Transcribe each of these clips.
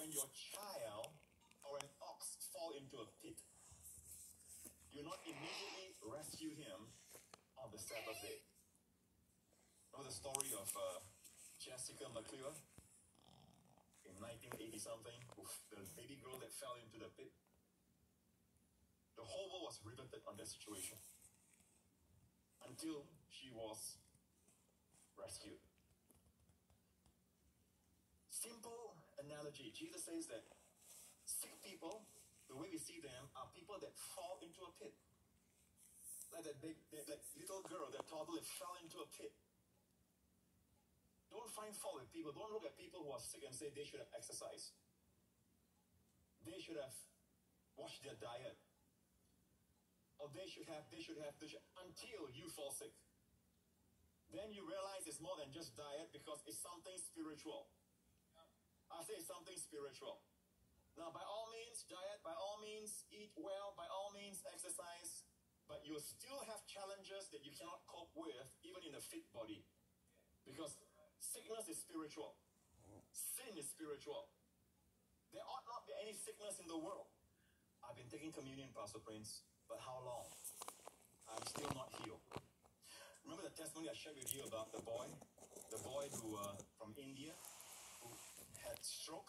when your child or an ox fall into a pit, you not immediately rescue him on the Sabbath day. Know the story of Jessica McClure in 1980 something, the baby girl that fell into the pit. The whole world was riveted on that situation until she was rescued. Simple analogy. Jesus says that sick people, the way we see them, are people that fall into a pit. Like that little girl, that toddler fell into a pit. Don't find fault with people. Don't look at people who are sick and say they should have exercised. They should have watched their diet. Or they should have, until you fall sick. Then you realize it's more than just diet because it's something spiritual. I say it's something spiritual. Now, by all means, diet, by all means, eat well, by all means, exercise, but you'll still have challenges that you cannot cope with, even in a fit body. Because sickness is spiritual. Sin is spiritual. There ought not be any sickness in the world. I've been taking communion, Pastor Prince, but how long? I'm still not healed. Remember the testimony I shared with you about the boy who from India who had stroke?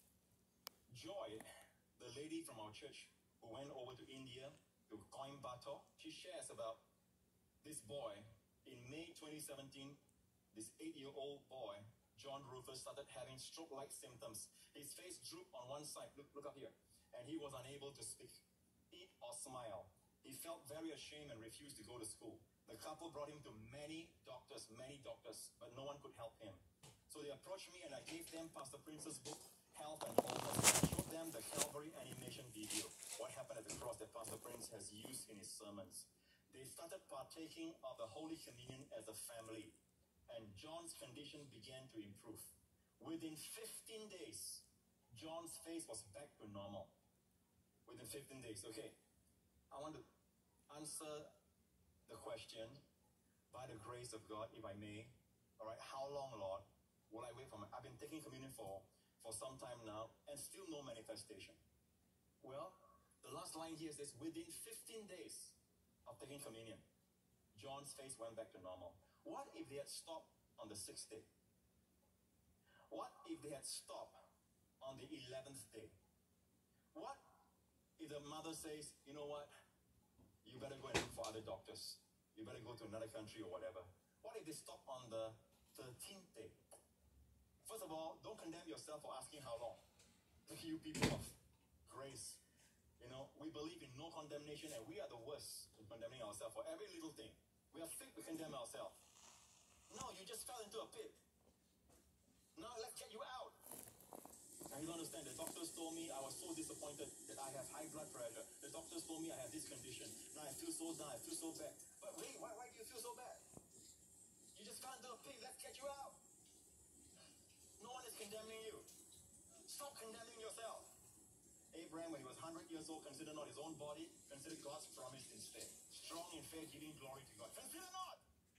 Joy, the lady from our church who went over to India to Coimbatore, she shares about this boy. In May 2017, this 8-year-old boy, John Rufus, started having stroke-like symptoms. His face drooped on one side, look up here, and he was unable to speak, eat, or smile. He felt very ashamed and refused to go to school. The couple brought him to many doctors, but no one could help him. So they approached me and I gave them Pastor Prince's book, Health and Wholeness. I showed them the Calvary animation video, what happened at the cross that Pastor Prince has used in his sermons. They started partaking of the Holy Communion as a family, and John's condition began to improve. Within 15 days, John's face was back to normal. Within 15 days, okay. I want to answer the question, by the grace of God, if I may. All right, how long, Lord, will I wait for I've been taking communion for some time now, and still no manifestation. Well, the last line here says, within 15 days of taking communion, John's face went back to normal. What if they had stopped on the 6th day? What if they had stopped on the 11th day? What if the mother says, you know what? You better go and look for other doctors. You better go to another country or whatever. What if they stop on the 13th day? First of all, don't condemn yourself for asking how long. Look at you people of grace. You know, we believe in no condemnation, and we are the worst in condemning ourselves for every little thing. We are sick, we condemn ourselves. No, you just fell into a pit. Now let's get you out. Now you don't understand. The doctors told me I was so disappointed that I have high blood pressure. The doctors told me I have this condition. Now I feel so down, I feel so bad. But wait, why do you feel so bad? You just fell into a pit. Let's get you out. No one is condemning you. Stop condemning yourself. Abraham, when he was 100 years old, considered not his own body, considered God's promise instead. Strong in faith, giving glory to God. Consider not.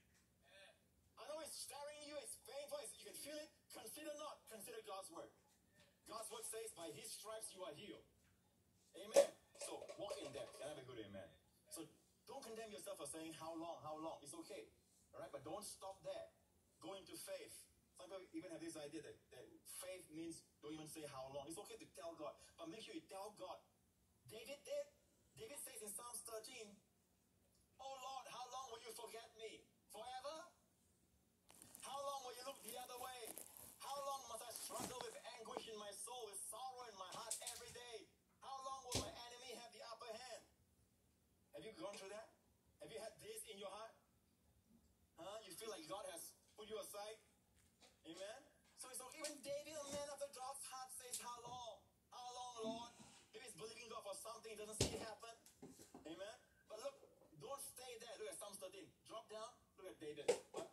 I know it's staring you, it's painful, you can feel it. Consider not. Consider God's word. God's word says, by his stripes you are healed. Amen. So walk in that. Can I have a good amen? So don't condemn yourself for saying how long. It's okay. All right, but don't stop there. Go into faith. Some people even have this idea that faith means don't even say how long. It's okay to tell God, but make sure you tell God. David did. David says in Psalms 13, oh Lord, how long will you forget me? Forever? How long will you look the other way? How long must I struggle with anguish in my soul, with sorrow in my heart every day? How long will my enemy have the upper hand? Have you gone through that? Have you had this in your heart? You feel like God has put you aside? Amen? So even David, a man after God's heart, says, how long? How long, Lord? If he's believing God for something, he doesn't see it happen. Amen? But look, don't stay there. Look at Psalms 13. Drop down. Look at David.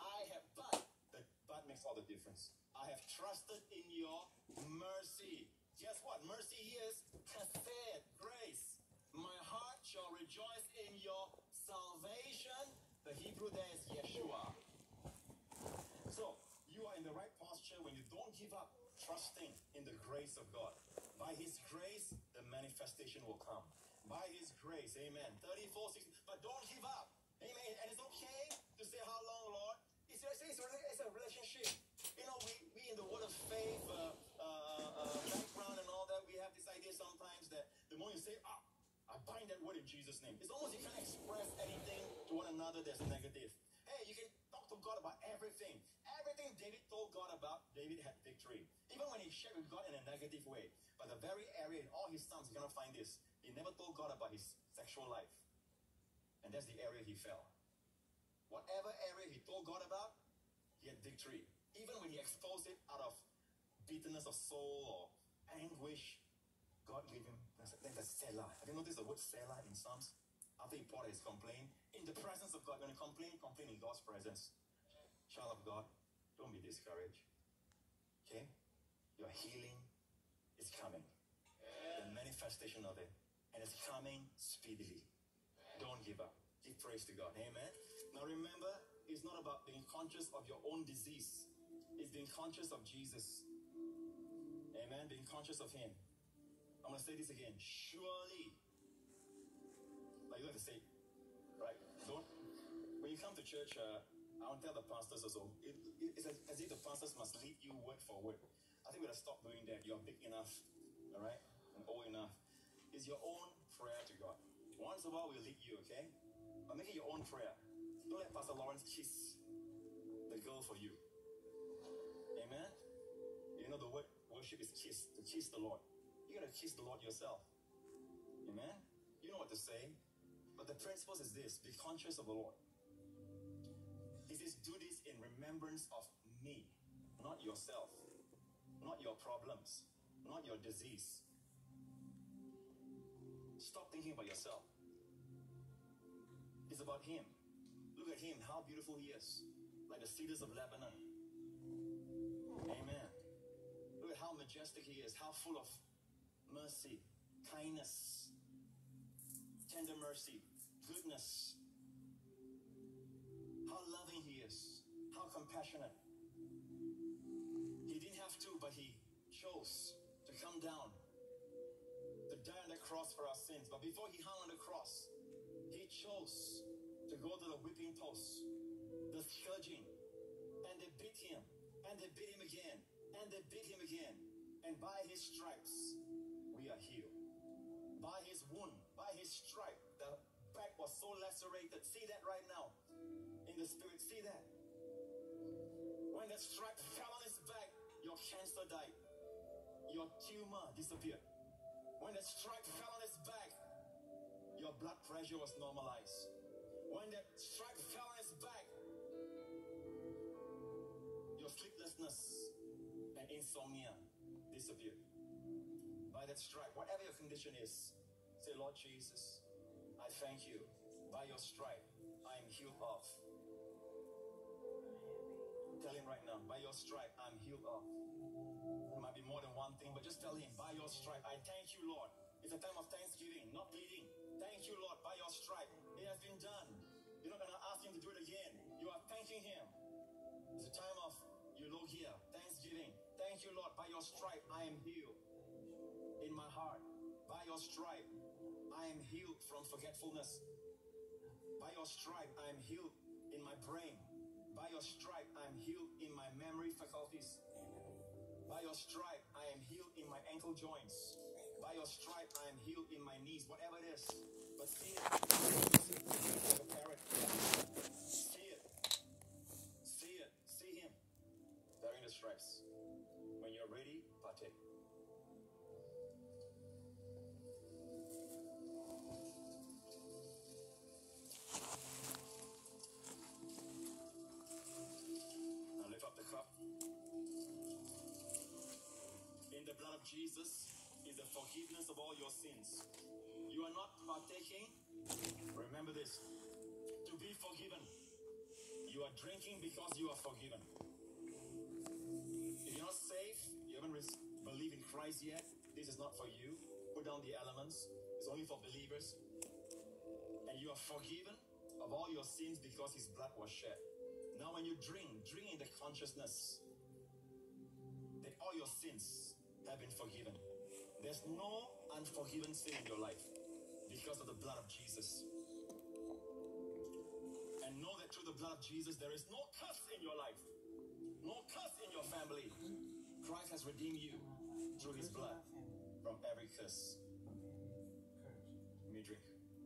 But makes all the difference. I have trusted in your mercy. Guess what? Mercy is chesed, grace. My heart shall rejoice in your salvation. The Hebrew there is Yeshua. So, you are in the right posture when you don't give up trusting in the grace of God. By his grace, the manifestation will come. By his grace, amen. 34, 60, but don't give up. Amen. And it's okay to say, how long, Lord? It's a relationship. You know, we in the word of faith background and all that, we have this idea sometimes that the moment you say, I bind that word in Jesus' name, it's almost you can't express anything to one another that's negative. Hey, you can talk to God about everything. Everything David told God about, David had victory. Even when he shared with God in a negative way. But the very area in all his Psalms, you're going to find this. He never told God about his sexual life. And that's the area he fell. Whatever area he told God about, he had victory. Even when he exposed it out of bitterness of soul or anguish, God gave him the Selah. Have you noticed the word Selah in Psalms? After he poured his complaint, in the presence of God. When you complain in God's presence. Child of God, don't be discouraged. Okay? Your healing is coming. The manifestation of it. And it's coming speedily. Don't give up. Give praise to God. Amen. Now remember, it's not about being conscious of your own disease. It's being conscious of Jesus. Amen. Being conscious of him. I'm going to say this again. Surely. Like you have to say, right? When you come to church, I want to tell the pastors also, it's as if the pastors must lead you word for word. I think we have to stop doing that. You're big enough, all right? And old enough. It's your own prayer to God. Once in a while, we'll lead you, okay? But make it your own prayer. Don't let Pastor Lawrence kiss the girl for you. Amen? You know the word worship is kiss, to kiss the Lord. You got to kiss the Lord yourself. Amen? You know what to say. But the principle is this. Be conscious of the Lord. He says, do this in remembrance of me. Not yourself. Not your problems. Not your disease. Stop thinking about yourself. It's about him. Look at him, how beautiful he is. Like the cedars of Lebanon. Amen. Look at how majestic he is. How full of mercy, kindness, tender mercy, goodness. How loving he is. How compassionate. He didn't have to, but he chose to come down, to die on the cross for our sins. But before he hung on the cross, he chose to go to the whipping post, the scourging, and they beat him, and they beat him again, and they beat him again. And by his stripes, we are healed. By his wound, by his stripe, the back was so lacerated. See that right now in the spirit. See that? When the stripe fell on his back, your cancer died. Your tumor disappeared. When the stripe fell on his back, your blood pressure was normalized. When that stripe fell on his back, your sleeplessness and insomnia disappeared. By that stripe, whatever your condition is, say, Lord Jesus, I thank you. By your stripe, I am healed of. Tell him right now, by your stripe, I'm healed of. It might be more than one thing, but just tell him, by your stripe, I thank you, Lord. It's a time of thanksgiving, not pleading. Thank you, Lord, by your stripe. It has been done. You're not going to ask him to do it again. You are thanking him. It's a time of eulogia, thanksgiving. Thank you, Lord, by your stripe, I am healed. In my heart, by your stripe, I am healed from forgetfulness. By your stripe, I am healed in my brain. By your stripe, I am healed in my memory faculties. By your stripe, I am healed in my ankle joints. By your stripe, I am healed in my knees, whatever it is. But see it. Like a parrot. See it. See it. See him. Bearing the stripes. When you're ready, partake. Now lift up the cup. In the blood of Jesus is the forgiveness of all your sins. You are not partaking. Remember this. To be forgiven. You are drinking because you are forgiven. If you're not saved, you haven't believed in Christ yet, this is not for you. Put down the elements. It's only for believers. And you are forgiven of all your sins because his blood was shed. Now when you drink in the consciousness that all your sins have been forgiven. There's no unforgiven sin in your life because of the blood of Jesus. And know that through the blood of Jesus, there is no curse in your life, no curse in your family. Christ has redeemed you through his blood from every curse. Let me drink.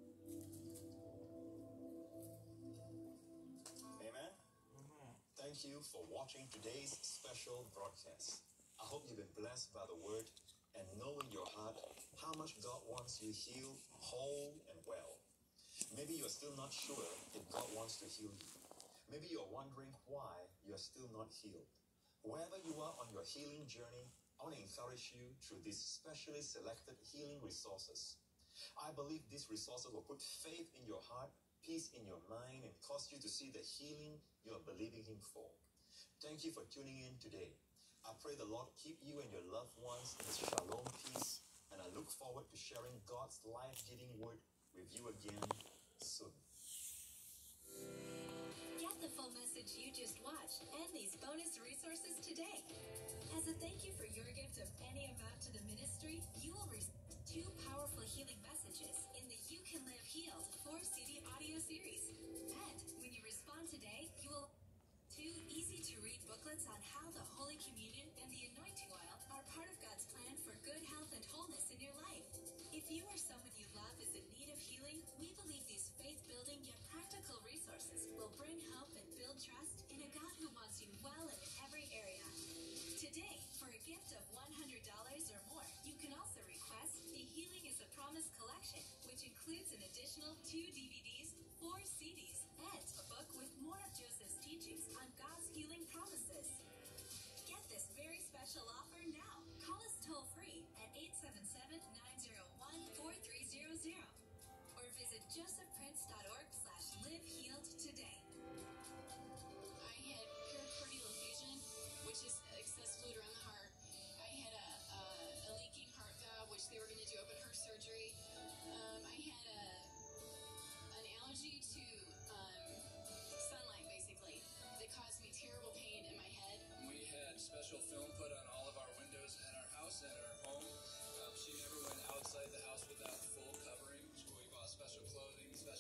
Amen. Thank you for watching today's special broadcast. I hope you've been blessed by the word and know in your heart how much God wants you healed, whole, and well. Maybe you're still not sure if God wants to heal you. Maybe you're wondering why you're still not healed. Wherever you are on your healing journey, I want to encourage you through these specially selected healing resources. I believe these resources will put faith in your heart, peace in your mind, and cause you to see the healing you are believing him for. Thank you for tuning in today. I pray the Lord keep you and your loved ones in his shalom peace, and I look forward to sharing God's life-giving word with you again soon. Get the full message you just watched and these bonus resources today. As a thank you for your gift of any amount to the ministry, you will receive 2 powerful healing messages in the You Can Live Healed 4-CD audio series. And when you respond today, you will 2 easy-to-read booklets on how the Holy Communion and the anointing oil are part of God's plan for good health and wholeness in your life. If you or someone you love is in need of healing, we believe these faith-building yet practical resources will bring hope and build trust in a God who wants you well in every area. Today, for a gift of $100 or more, you can also request the Healing is a Promise collection, which includes an additional 2 DVDs, 4 CDs, and a book with more of Joseph's teachings on God's healing promises. Get this very special offer now. Call us toll-free at 877-901-4300 or visit josephprince.org/livehealed today. I had pericardial effusion, which is excess fluid around the heart. I had a leaking heart valve, which they were going to do open heart surgery. I had an allergy to sunlight, basically, that caused me terrible pain in my head. We had special film put on all of our windows at our house and our home. She never went outside the house without full covering. We bought special clothing, special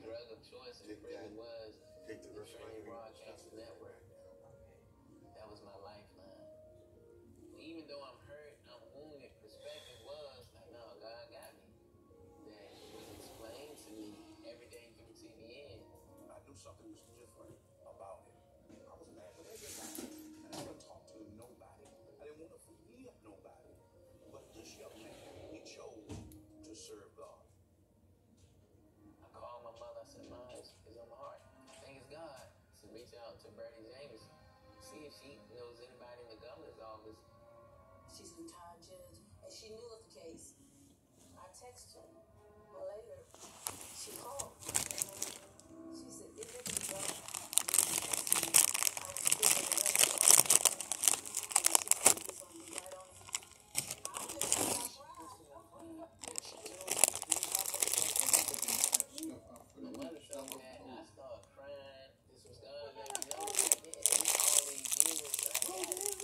drug of choice in prison was Take the the rest of Training my Broadcasting Network. That was my lifeline. Even though I'm hurt, I'm wounded, perspective was like, no, God got me. That was explained to me every day through TVN. I knew something was different about him. I was mad with everybody. I didn't want to talk to nobody. I didn't want to forgive nobody. But this young man, he chose to serve God. I called my mother, I said, Mom, it's on my heart. I think it's God to reach out to Bernie James, see if she knows anybody in the governor's office. She's a retired judge, and she knew of the case. I texted her, but later she called. She said, "It didn't go." I was still in the other office, and she said, "He's gonna be right on it." I just got My mother told me that, and I started crying. This was God let me know. It's all these years that I got it.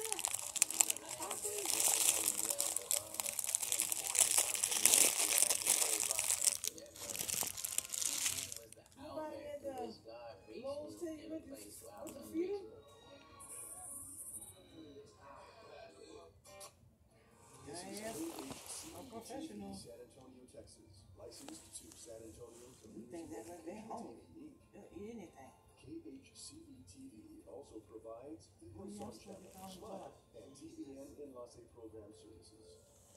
Professional. San Antonio, Texas. Licensed to San Antonio You think they're like they're home? They'll eat anything. KHCE-TV also provides Eagle Oh, yeah, Sun that's what they Channel, call Smile, it. and TVN Enlace program services.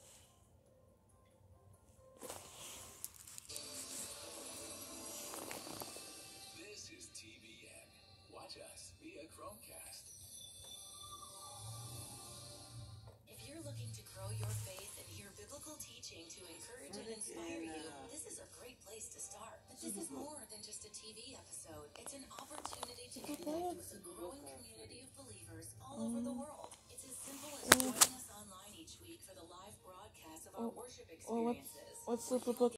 This is TVN. Watch us via Chromecast. If you're looking to grow your faith and hear biblical teaching to encourage and inspire you, this is a great place to start. But this is more than just a TV episode. It's an opportunity to connect with a growing community of believers all over the world. It's as simple as joining us online each week for the live broadcast of our worship experiences. What's the